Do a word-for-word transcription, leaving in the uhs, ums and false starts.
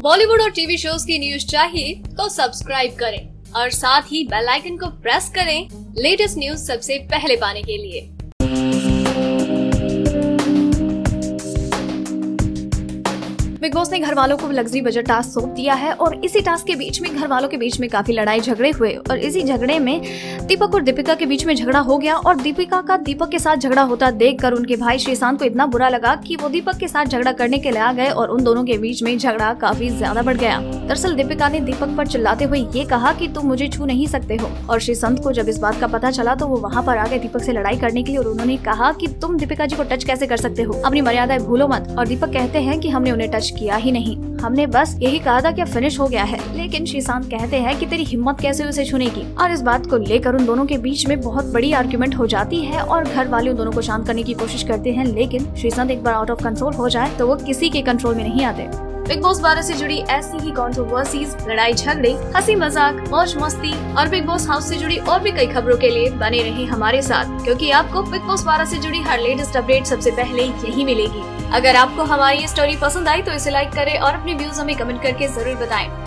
बॉलीवुड और TV shows की news चाहिए तो सब्सक्राइब करें और साथ ही बेल आइकन को प्रेस करें लेटेस्ट न्यूज सबसे पहले पाने के लिए। बिग बॉस ने घर वालों को लग्जरी बजट टास्क सौंप दिया है और इसी टास्क के बीच में घर वालों के बीच में काफी लड़ाई झगड़े हुए और इसी झगड़े में दीपक और दीपिका के बीच में झगड़ा हो गया और दीपिका का दीपक के साथ झगड़ा होता देखकर उनके भाई श्रीशांत को इतना बुरा लगा कि वो दीपक के साथ झगड़ा करने के लिए आ गए और उन दोनों के बीच में झगड़ा काफी ज्यादा बढ़ गया। दरअसल दीपिका ने दीपक पर चिल्लाते हुए ये कहा कि तुम मुझे छू नहीं सकते हो और श्रीशांत को जब इस बात का पता चला तो वो वहाँ पर आ गए दीपक से लड़ाई करने के लिए और उन्होंने कहा कि तुम दीपिका जी को टच कैसे कर सकते हो, अपनी मर्यादाएं भूलो मत। और दीपक कहते हैं कि हमने उन्हें टच किया ही नहीं, हमने बस यही कहा था कि फिनिश हो गया है। लेकिन श्रीशांत कहते हैं कि तेरी हिम्मत कैसे उसे छूने की। और इस बात को लेकर उन दोनों के बीच में बहुत बड़ी आर्ग्यूमेंट हो जाती है और घर वाले उन दोनों को शांत करने की कोशिश करते हैं, लेकिन श्रीशांत एक बार आउट ऑफ कंट्रोल हो जाए तो वो किसी के कंट्रोल में नहीं आते। बिग बॉस बारह से जुड़ी ऐसी ही कंट्रोवर्सीज, लड़ाई झगड़े, हंसी मजाक, मौज मस्ती और बिग बॉस हाउस से जुड़ी और भी कई खबरों के लिए बने रहे हमारे साथ, क्योंकि आपको बिग बॉस बारह से जुड़ी हर लेटेस्ट अपडेट सबसे पहले यही मिलेगी। अगर आपको हमारी ये स्टोरी पसंद आई तो इसे लाइक करें और अपने व्यूज हमें कमेंट करके जरूर बताएं।